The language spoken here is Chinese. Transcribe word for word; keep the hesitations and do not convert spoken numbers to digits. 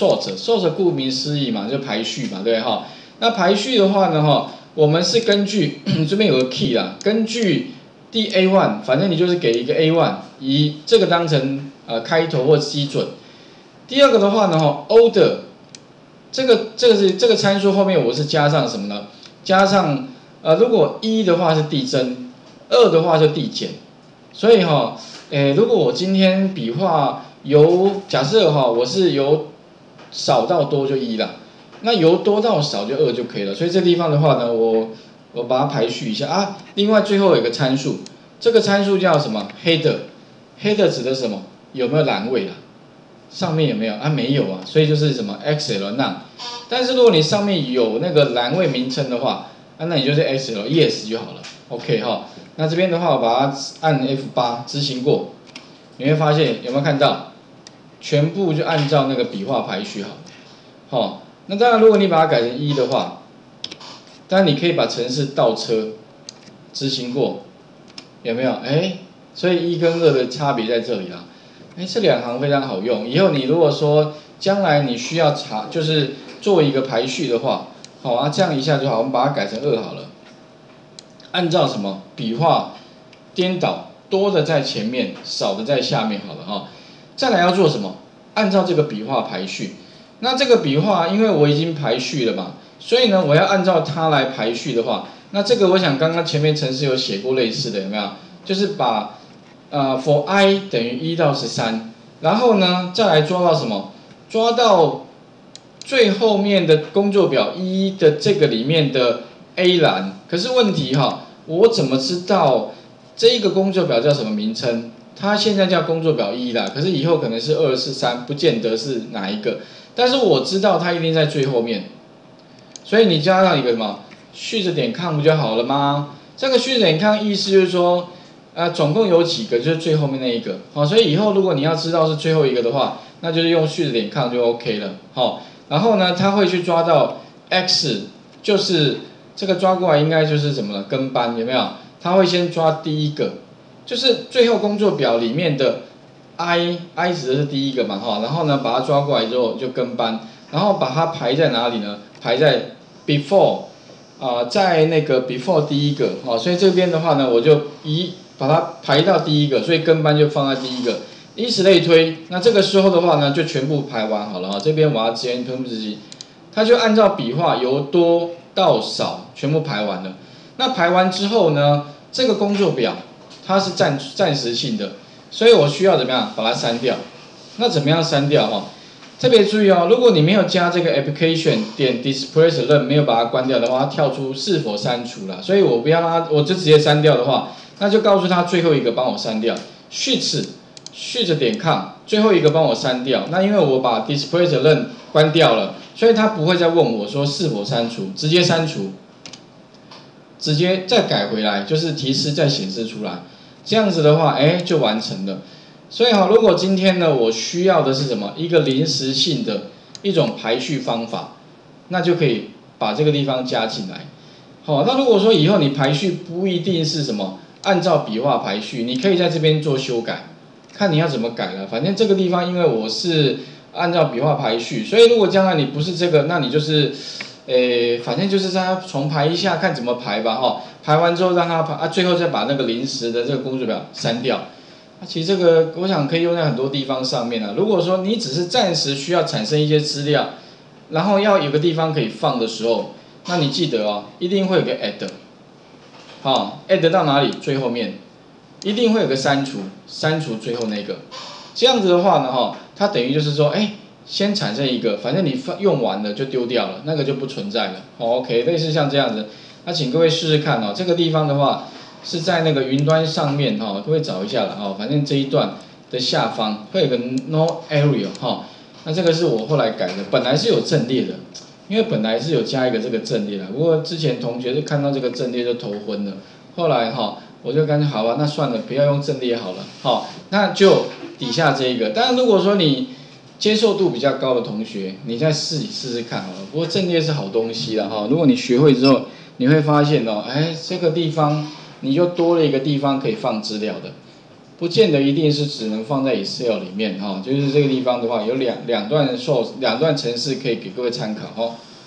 sort，sort 顾名思义嘛，就排序嘛，对哈。那排序的话呢，哈，我们是根据这边有个 key 啦，根据第 A 一， 反正你就是给一个 A 一， 以这个当成呃开头或基准。第二个的话呢，哈 ，order 这个这个是这个参数后面我是加上什么呢？加上呃，如果一的话是递增，二的话就递减。所以哈，诶，如果我今天笔画由假设哈，我是由少到多就一啦，那由多到少就二就可以了。所以这地方的话呢，我我把它排序一下啊。另外最后有一个参数，这个参数叫什么 ？header，header 指的是什么？有没有栏位啦？上面有没有啊？没有啊，所以就是什么 X L none。但是如果你上面有那个栏位名称的话，啊，那你就是 X L yes 就好了。OK 哈，那这边的话我把它按 F 八 执行过，你会发现有没有看到？全部就按照那个笔画排序好。好，那当然如果你把它改成一的话，当然你可以把程式倒车执行过，有没有？哎，所以一跟二的差别在这里啦。哎，这两行非常好用。以后你如果说将来你需要查，就是做一个排序的话，好啊，这样一下就好。我们把它改成二好了。按照什么笔画颠倒，多的在前面，少的在下面好了哈。再来要做什么？按照这个笔画排序。那这个笔画，因为我已经排序了嘛，所以呢，我要按照它来排序的话，那这个我想刚刚前面程式有写过类似的，有没有？就是把呃 for i 等于一到十三，然后呢再来抓到什么？抓到最后面的工作表一的这个里面的 A 栏。可是问题哈，我怎么知道这一个工作表叫什么名称？它现在叫工作表一啦，可是以后可能是二、四、三，不见得是哪一个。但是我知道它一定在最后面，所以你加上一个什么序着点 com 不就好了吗？这个序着点 com 意思就是说，呃，总共有几个，就是最后面那一个。好，所以以后如果你要知道是最后一个的话，那就是用序着点 com 就 OK 了。好，然后呢，它会去抓到 x， 就是这个抓过来应该就是什么了？跟班有没有？它会先抓第一个。就是最后工作表里面的 i i 指的是第一个嘛哈，然后呢把它抓过来之后就跟班，然后把它排在哪里呢？排在 before 啊、呃，在那个 before 第一个哈，所以这边的话呢，我就一把它排到第一个，所以跟班就放在第一个，以此类推。那这个时候的话呢，就全部排完好了哈。这边我要直接吞自己，它就按照笔画由多到少全部排完了。那排完之后呢，这个工作表它是暂暂时性的，所以我需要怎么样把它删掉？那怎么样删掉哈？特别注意哦，如果你没有加这个 application 点 display 没有把它关掉的话，它跳出是否删除了，所以我不要让它，我就直接删掉的话，那就告诉它最后一个帮我删掉 ，sheets sheets 点 com 最后一个帮我删掉。那因为我把 display 关掉了，所以它不会再问我说是否删除，直接删除。直接再改回来，就是提示再显示出来，这样子的话，哎，就完成了。所以哈，如果今天呢，我需要的是什么？一个临时性的一种排序方法，那就可以把这个地方加进来。好，那如果说以后你排序不一定是什么按照笔画排序，你可以在这边做修改，看你要怎么改了。反正这个地方因为我是按照笔画排序，所以如果将来你不是这个，那你就是。诶，反正就是让它重排一下，看怎么排吧，哈。排完之后让它排啊，最后再把那个临时的这个工作表删掉。啊，其实这个我想可以用在很多地方上面啊。如果说你只是暂时需要产生一些资料，然后要有个地方可以放的时候，那你记得哦，一定会有个 add， 好 ，add 到哪里？最后面，一定会有个删除，删除最后那个。这样子的话呢，哈，它等于就是说，哎。先产生一个，反正你用完了就丢掉了，那个就不存在了。哦 OK， 类似像这样子，那请各位试试看哦。这个地方的话是在那个云端上面哈、哦，各位找一下了哦。反正这一段的下方会有个 no area 哈、哦，那这个是我后来改的，本来是有阵列的，因为本来是有加一个这个阵列的，不过之前同学就看到这个阵列就头昏了，后来哈、哦、我就干脆好吧，那算了，不要用阵列好了，好、哦，那就底下这一个。当然如果说你接受度比较高的同学，你再试试试看好了。不过阵列是好东西啦哈，如果你学会之后，你会发现哦，哎，这个地方你就多了一个地方可以放资料的。 不见得一定是只能放在 Excel 里面哈、哦，就是这个地方的话有两两段受两段程式可以给各位参考哈、哦。